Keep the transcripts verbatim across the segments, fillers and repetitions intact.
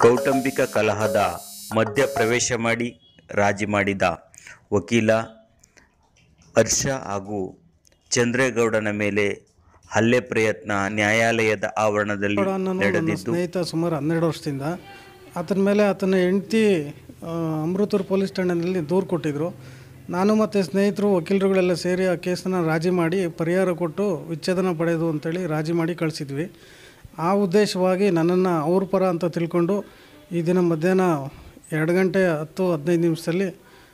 ಕೌಟುಂಬಿಕ ಕಲಹದ ಮಧ್ಯ ಪ್ರವೇಶ ಮಾಡಿ ರಾಜಿ ಮಾಡಿದ ವಕೀಲ ಹರ್ಷ ಹಾಗೂ ಚಂದ್ರೇಗೌಡನ ಮೇಲೆ ಹಲ್ಲೆ ಪ್ರಯತ್ನ ನ್ಯಾಯಾಲಯದ ಆವರಣದಲ್ಲಿ ನಡೆದಿದ್ದು, ಸ್ನೇಹಿತ ಸುಮಾರು ಹನ್ನೆರಡು ವರ್ಷದಿಂದ ಆತನ ಮೇಲೆ ಆತನ ಹೆಂಡತಿ ಅಮೃತೂರು ಪೊಲೀಸ್ ಠಾಣೆಯಲ್ಲಿ ದೂರು ಕೊಟ್ಟಿದ್ದರು. ನಾನು ಮತ್ತು ಸ್ನೇಹಿತರು ವಕೀಲರುಗಳೆಲ್ಲ ಸೇರಿ ಆ ಕೇಸನ್ನು ರಾಜಿ ಮಾಡಿ ಪರಿಹಾರ ಕೊಟ್ಟು ವಿಚ್ಛೇದನ ಪಡೆದು ಅಂತೇಳಿ ರಾಜಿ ಮಾಡಿ ಕಳಿಸಿದ್ವಿ. ಆ ಉದ್ದೇಶವಾಗಿ ನನ್ನನ್ನು ಅವ್ರ ಪರ ಅಂತ ತಿಳ್ಕೊಂಡು ಈ ದಿನ ಮಧ್ಯಾಹ್ನ ಎರಡು ಗಂಟೆ ಹತ್ತು ಹದಿನೈದು ನಿಮಿಷದಲ್ಲಿ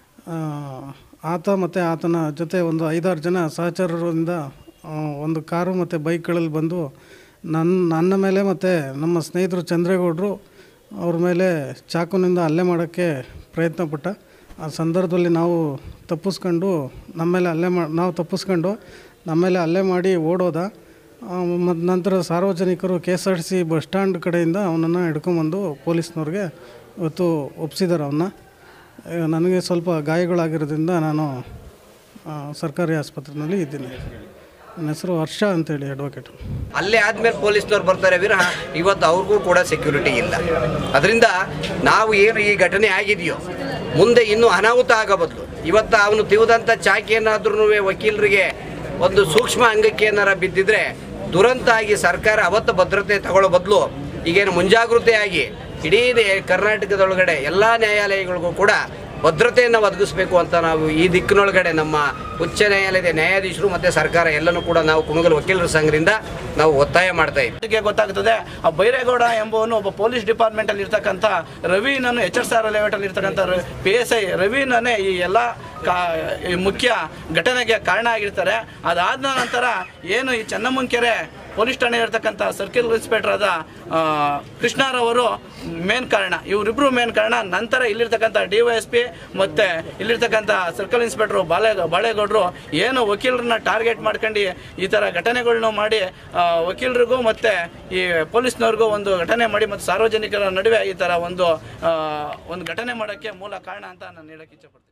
ಆತ ಮತ್ತು ಆತನ ಜೊತೆ ಒಂದು ಐದಾರು ಜನ ಸಹಚರರಿಂದ ಒಂದು ಕಾರು ಮತ್ತು ಬೈಕ್ಗಳಲ್ಲಿ ಬಂದು ನನ್ನ ನನ್ನ ಮೇಲೆ ಮತ್ತು ನಮ್ಮ ಸ್ನೇಹಿತರು ಚಂದ್ರೇಗೌಡರು ಅವ್ರ ಮೇಲೆ ಚಾಕುನಿಂದ ಹಲ್ಲೆ ಮಾಡೋಕ್ಕೆ ಪ್ರಯತ್ನ ಪಟ್ಟ. ಆ ಸಂದರ್ಭದಲ್ಲಿ ನಾವು ತಪ್ಪಿಸ್ಕೊಂಡು ನಮ್ಮ ಮೇಲೆ ಹಲ್ಲೆ ಮಾ ನಾವು ತಪ್ಪಿಸ್ಕೊಂಡು ನಮ್ಮ ಮೇಲೆ ಹಲ್ಲೆ ಮಾಡಿ ಓಡೋದ. ಮತ್ತು ನಂತರ ಸಾರ್ವಜನಿಕರು K S R T C bus stand ಕಡೆಯಿಂದ ಅವನನ್ನು ಹಿಡ್ಕೊಂಬಂದು ಪೊಲೀಸ್ನವ್ರಿಗೆ ಇವತ್ತು ಒಪ್ಪಿಸಿದ್ದಾರೆ. ಅವನ್ನ ನನಗೆ ಸ್ವಲ್ಪ ಗಾಯಗಳಾಗಿರೋದ್ರಿಂದ ನಾನು ಸರ್ಕಾರಿ ಆಸ್ಪತ್ರೆಯಲ್ಲಿ ಇದ್ದೀನಿ. ನನ್ನ ಹೆಸರು ಹರ್ಷ ಅಂತೇಳಿ, ಅಡ್ವೊಕೇಟ್. ಅಲ್ಲೇ ಆದಮೇಲೆ ಪೊಲೀಸ್ನವ್ರು ಬರ್ತಾರೆ ವಿರಹ ಇವತ್ತು ಅವ್ರಿಗೂ ಕೂಡ ಸೆಕ್ಯೂರಿಟಿ ಇಲ್ಲ. ಅದರಿಂದ ನಾವು ಏನು ಈ ಘಟನೆ ಆಗಿದೆಯೋ ಮುಂದೆ ಇನ್ನೂ ಅನಾಹುತ ಆಗೋ ಬದಲು ಇವತ್ತು ಅವನು ತಿವಿದಂಥ ಚಾಕಿಯನ್ನಾದ್ರೂ ವಕೀಲರಿಗೆ ಒಂದು ಸೂಕ್ಷ್ಮ ಅಂಗಕ್ಕೆ ಏನಾರ ಬಿದ್ದಿದ್ರೆ ದುರಂತ ಆಗಿ ಸರ್ಕಾರ ಅವತ್ತು ಭದ್ರತೆ ತಗೊಳ್ಳೋ ಬದಲು ಈಗೇನು ಮುಂಜಾಗೃತೆಯಾಗಿ ಇಡೀ ಕರ್ನಾಟಕದೊಳಗಡೆ ಎಲ್ಲ ನ್ಯಾಯಾಲಯಗಳಿಗೂ ಕೂಡ ಭದ್ರತೆಯನ್ನು ಒದಗಿಸಬೇಕು ಅಂತ ನಾವು ಈ ದಿಕ್ಕಿನೊಳಗಡೆ ನಮ್ಮ ಉಚ್ಚ ನ್ಯಾಯಾಲಯದ ನ್ಯಾಯಾಧೀಶರು ಮತ್ತು ಸರ್ಕಾರ ಎಲ್ಲನೂ ಕೂಡ ನಾವು ಕುಣಗಲ್ ವಕೀಲರ ಸಂಘದಿಂದ ನಾವು ಒತ್ತಾಯ ಮಾಡ್ತಾ ಇದ್ದೀವಿ. ಗೊತ್ತಾಗ್ತದೆ ಆ ಬೈರೇಗೌಡ ಎಂಬುವನು ಒಬ್ಬ ಪೊಲೀಸ್ ಡಿಪಾರ್ಟ್ಮೆಂಟಲ್ಲಿ ಇರ್ತಕ್ಕಂಥ ರವಿನನ್ನು ಎಚ್ ಎಸ್ ಆರ್ ಲೆವೆಟಲ್ಲಿ ಇರ್ತಕ್ಕಂಥ ಪಿ ಎಸ್ ಐ ರವಿನೇ ಈ ಎಲ್ಲ ಕಾ ಮುಖ್ಯ ಘಟನೆಗೆ ಕಾರಣ ಆಗಿರ್ತಾರೆ. ಅದಾದ ನಂತರ ಏನು ಈ ಚೆನ್ನಮ್ಮನಕೆರೆ ಪೊಲೀಸ್ ಠಾಣೆ ಇರ್ತಕ್ಕಂಥ ಸರ್ಕಿಲ್ ಇನ್ಸ್ಪೆಕ್ಟರ್ ಆದ ಕೃಷ್ಣರವರು ಮೇನ್ ಕಾರಣ, ಇವರಿಬ್ಬರು ಮೇನ್ ಕಾರಣ. ನಂತರ ಇಲ್ಲಿರ್ತಕ್ಕಂಥ ಡಿ ವೈ ಎಸ್ ಪಿ ಮತ್ತು ಇಲ್ಲಿರ್ತಕ್ಕಂಥ ಸರ್ಕಲ್ ಇನ್ಸ್ಪೆಕ್ಟ್ರು ಬಾಳೆ ಬಾಳೇಗೌಡರು ಏನು ವಕೀಲರನ್ನ ಟಾರ್ಗೆಟ್ ಮಾಡ್ಕೊಂಡು ಈ ಥರ ಘಟನೆಗಳನ್ನ ಮಾಡಿ ವಕೀಲರಿಗೂ ಮತ್ತು ಈ ಪೊಲೀಸ್ನವ್ರಿಗೂ ಒಂದು ಘಟನೆ ಮಾಡಿ ಮತ್ತು ಸಾರ್ವಜನಿಕರ ನಡುವೆ ಈ ಥರ ಒಂದು ಒಂದು ಘಟನೆ ಮಾಡೋಕ್ಕೆ ಮೂಲ ಕಾರಣ ಅಂತ ನಾನು ಹೇಳಕ್ಕೆ ಇಚ್ಛೆಪಡ್ತೀನಿ.